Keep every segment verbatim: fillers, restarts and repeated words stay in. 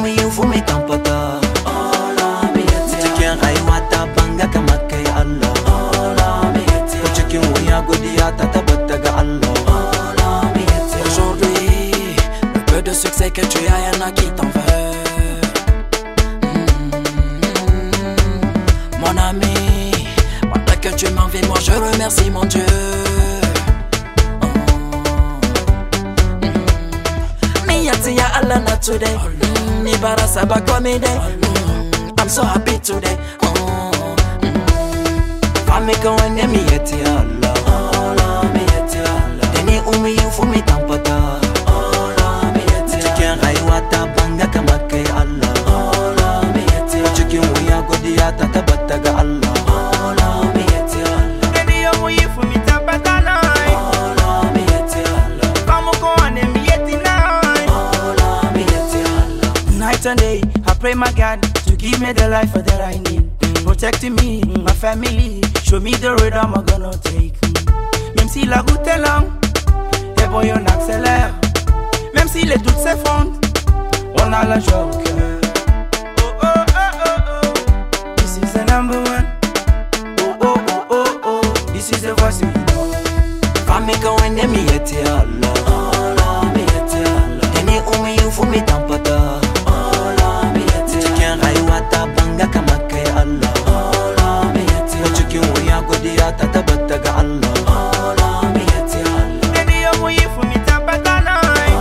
umi ufumi tampata cikin rayuwa ta banga kamar kai Allah. Ko cikin wuya godiya ta tabbata ga Allah. Aujourd'hui, le peu de succès que tu as, y'en a qui t'en veulent. Mmh, mon ami, pendant que tu m'envies, moi je remercie mon Dieu. Oh, mmh, Miyati ya Allah na today. Ni bara saba komide. I'm so happy today. Oh, Fami ka wende mi yeti Allah. Deni umi ufumi tampata cikin rayuwa ta banga kamar kai Allah. Ko cikin wuya godiya ta tabbata ga Allah. Deni umi ufumi tampata nai. Famo ko ane mi yeti nai. Night and day, I pray my God to give me the life that I need. Protecting me, my family, show me the road I'm gonna take. Même si la route est longue, et bon on accélère. Même si les doutes s'effondrent, on a la joie au cœur. Oh oh oh oh oh, this is the number one. Oh oh oh oh oh, this is the voice you know. Fami ka wende mi yeti Allah. Deni umi ufumi tampata cikin rayuwa ta banga kamar kai Allah. Ko cikin wuya godiya ta tabbata ga Allah. Deni umi ufumi tampata nai.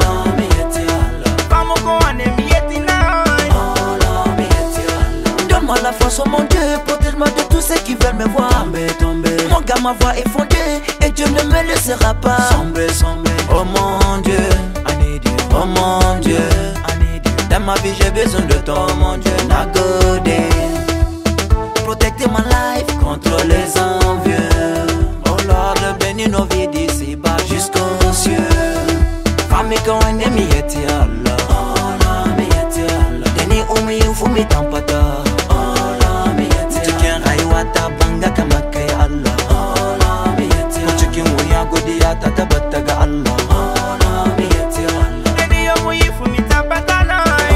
Famo ko ane mi yeti nai. Donne-moi la force, oh mon Dieu, protège-moi de tous ceux qui veulent me voir tomber, tomber. Mon gars, ma voix est fondée et Dieu ne me laissera pas sombrer, sombrer. Oh mon Dieu, I need you. Oh mon Dieu, I need you. Dans ma vie, j'ai besoin de toi, oh mon Dieu. Nagode. Protectez ma life contre les envieux. Oh Lord, bénis nos vies d'ici bas jusqu'aux cieux. Fami ka wende mi yeti Allah. Deni umi ufumi tampata cikin rayuwa ta banga kamar kai Allah. Ko cikin wuya godiya ta tabbata ga Allah. Deni umi ufumi tampata nai.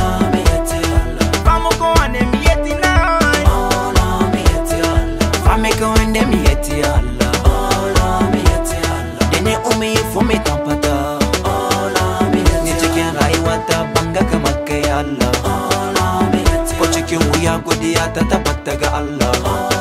Famo ko ane mi yeti nai. Fami ka wende mi yeti Allah. Deni umi ufumi tampata cikin rayuwa ta banga kamar kai Allah. Ko cikin wuya godiya ta tabbata ga Allah.